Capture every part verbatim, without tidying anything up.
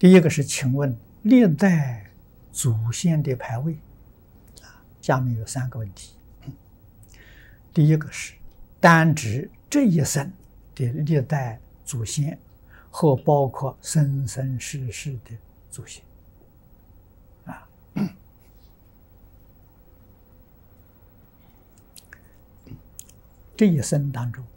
第一个是，请问历代祖先的牌位啊，下面有三个问题。第一个是单指这一生的历代祖先，或包括生生世世的祖先啊。这一生当中，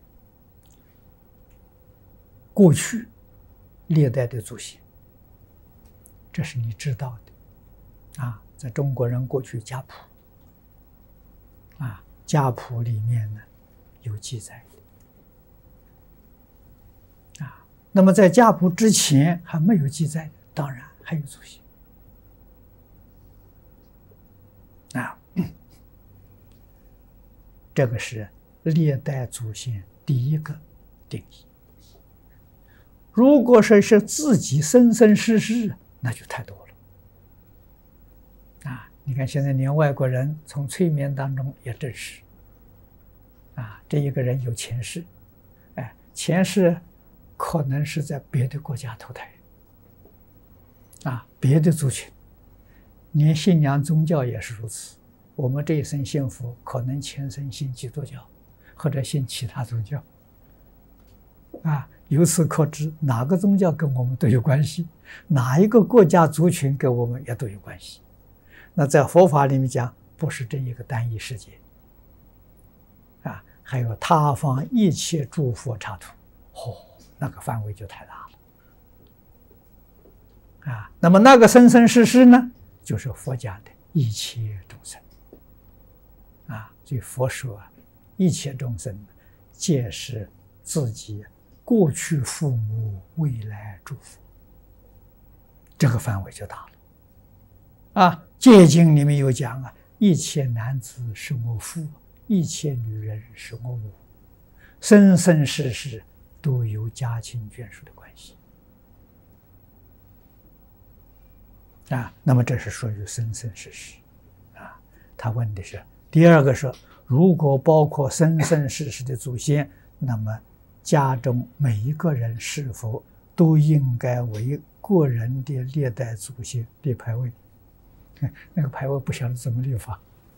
过去历代的祖先，这是你知道的啊。在中国人过去家谱啊，家谱里面呢有记载的啊。那么在家谱之前还没有记载的，当然还有祖先啊。这个是历代祖先第一个定义。如果说是自己生生世世，那就太多了啊！你看现在连外国人从催眠当中也证实啊，这一个人有前世，哎，前世可能是在别的国家投胎啊，别的族群，连信仰宗教也是如此。我们这一生信佛，可能前生信基督教，或者信其他宗教啊。由此可知，哪个宗教跟我们都有关系，哪一个国家族群跟我们也都有关系。那在佛法里面讲，不是这一个单一世界啊，还有他方一切诸佛刹土，哦，那个范围就太大了啊。那么那个生生世世呢，就是佛讲的一切众生啊。所以佛说啊，一切众生皆是自己过去父母，未来诸佛，这个范围就大了啊。戒经里面有讲啊，一切男子是我父，一切女人是我母，生生世世都有家亲眷属的关系啊。那么这是属于生生世世啊。他问的是第二个说，如果包括生生世世的祖先，那么家中每一个人是否都应该为个人的历代祖先立牌位？那个牌位不晓得怎么立法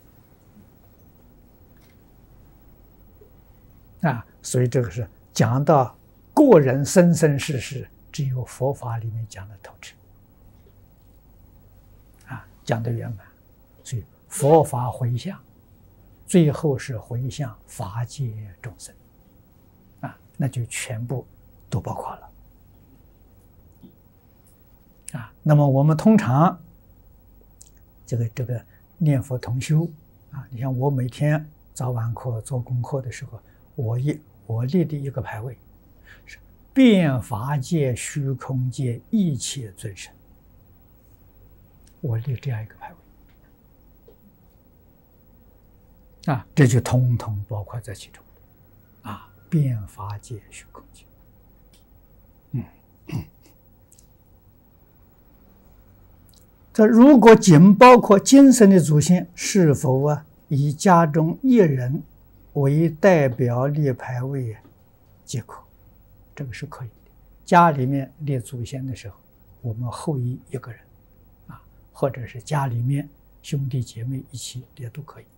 啊。所以这个是讲到个人生生世世，只有佛法里面讲的透彻啊，讲的圆满。所以佛法回向，最后是回向法界众生啊，那就全部都包括了啊。那么我们通常这个这个念佛同修啊，你像我每天早晚课做功课的时候，我一我立的一个牌位是遍法界虚空界一切尊神，我立这样一个牌位啊，这就统统包括在其中啊。遍法界虚空界，嗯，这如果仅包括今生的祖先，是否啊以家中一人为代表立牌位即可？这个是可以的。家里面立祖先的时候，我们后裔一个人啊，或者是家里面兄弟姐妹一起也都可以。